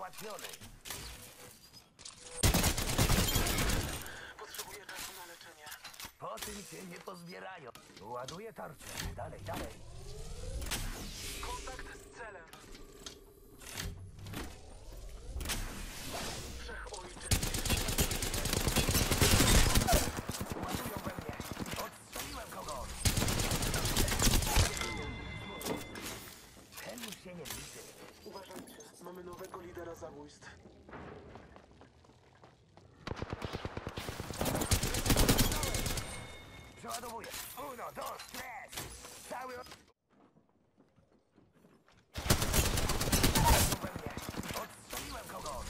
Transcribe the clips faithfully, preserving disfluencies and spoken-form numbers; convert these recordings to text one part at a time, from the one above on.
Załatwiony. Potrzebuję czasu na leczenie. Po tym cię nie pozbierają. Ładuję tarczę. Dalej, dalej. Kontakt z celem. Wszechojczy. Ładują we mnie. Odstrzeliłem kogoś. Ten już się nie liczy. Uważajcie, mamy nowego lidera zabójstw. Przeładowuję. Uno, dos, tres. Cały... we mnie. Odstrzeliłem kogoś.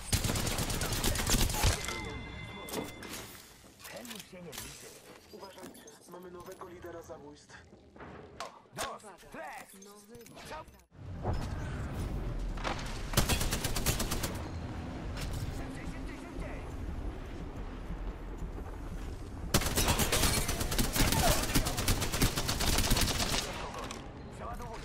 Ten już się nie liczy. Uważajcie, mamy nowego lidera zabójstw. Dos, tres. Nowy Ciao. Szybciej, szybciej, szybciej. Przeładowuję.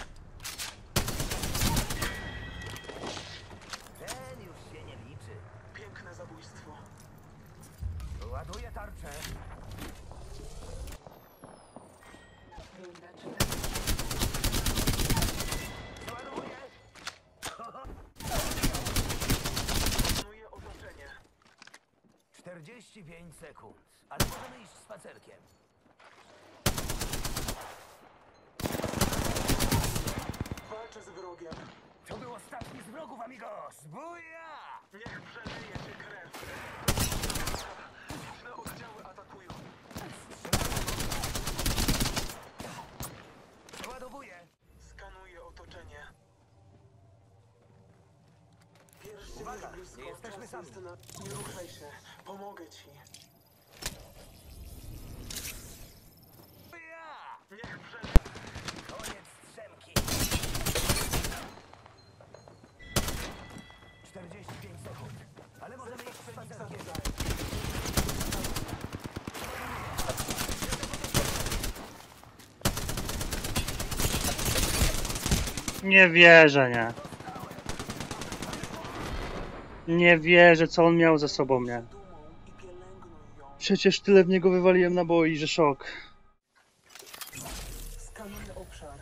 Ten już się nie liczy. Piękne zabójstwo. Ładuję tarczę. runda cztery. Przeładowuję. Planuję otoczenie. czterdzieści pięć sekund. Ale możemy iść spacerkiem. Walczę z wrogiem. To był ostatni z wrogów, amigos. Buja! Niech przeleje cię krew. Liczne oddziały atakują. Przeładowuję. Skanuję otoczenie. Pierścień Uwaga, jest blisko. nie jesteśmy Czas sami. jest na... Nie ruszaj się. Pomogę ci. Buja! Niech przeleje. Koniec strzemki. czterdzieści pięć sekund. Ale możemy iść spacerkiem. Nie wierzę, nie. Nie wierzę, co on miał ze sobą, nie. Dumą i pielęgnuj ją. Przecież tyle w niego wywaliłem naboi, że szok. Skanuję obszar.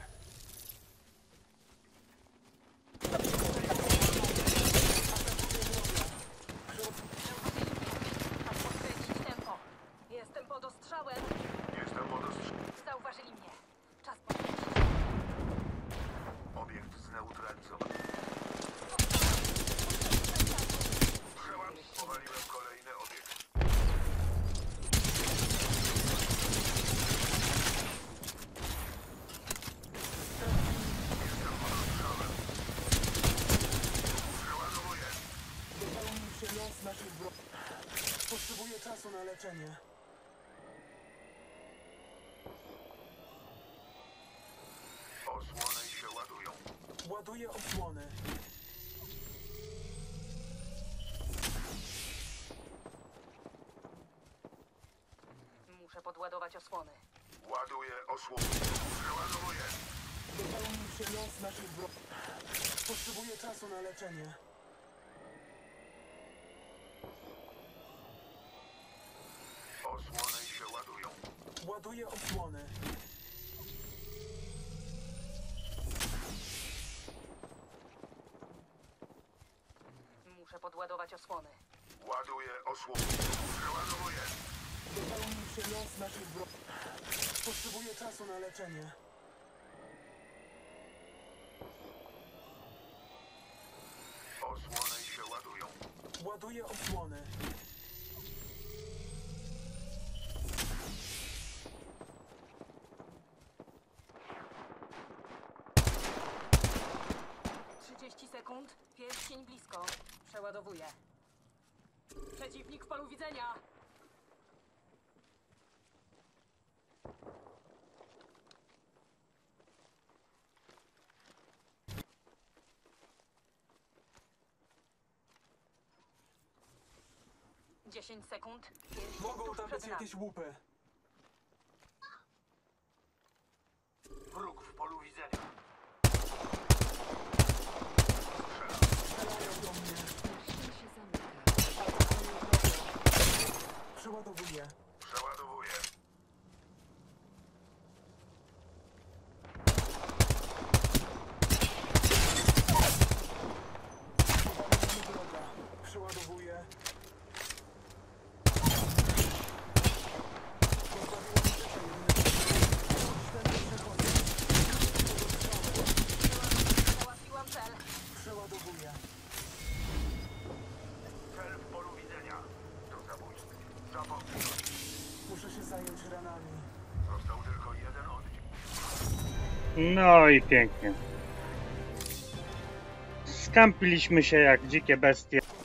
Podkręcić tempo. Jestem pod ostrzałem. Jestem pod ostrzałem. Zauważyli mnie. Czas podkręcić. Obiekt zneutralizowany. Przełam. Powaliłem kolejny obiekt. Jestem pod ostrzałem. Przeładowuję. Wypełnił się los naszych wrogów. Potrzebuję czasu na leczenie. Osłony się ładują. Ładuję osłony. Muszę podładować osłony. Ładuję osłony. Przeładowuję. Wypełnił się los naszych wrogów. Potrzebuję czasu na leczenie. Osłony się ładują. Ładuję osłony. Muszę podładować osłony. Ładuję osłony. Przeładowuję. Wypełnił się los naszych wrogów. Potrzebuję czasu na leczenie. Osłony się ładują. Ładuję osłony. trzydzieści sekund. Pierścień blisko. Przeładowuję. Przeciwnik w polu widzenia. dziesięć sekund. Pierścień Mogą tuż tam przed być nami. jakieś łupy. Wróg w polu widzenia. Strzelają do mnie. No i pięknie. Skampiliśmy się jak dzikie bestie.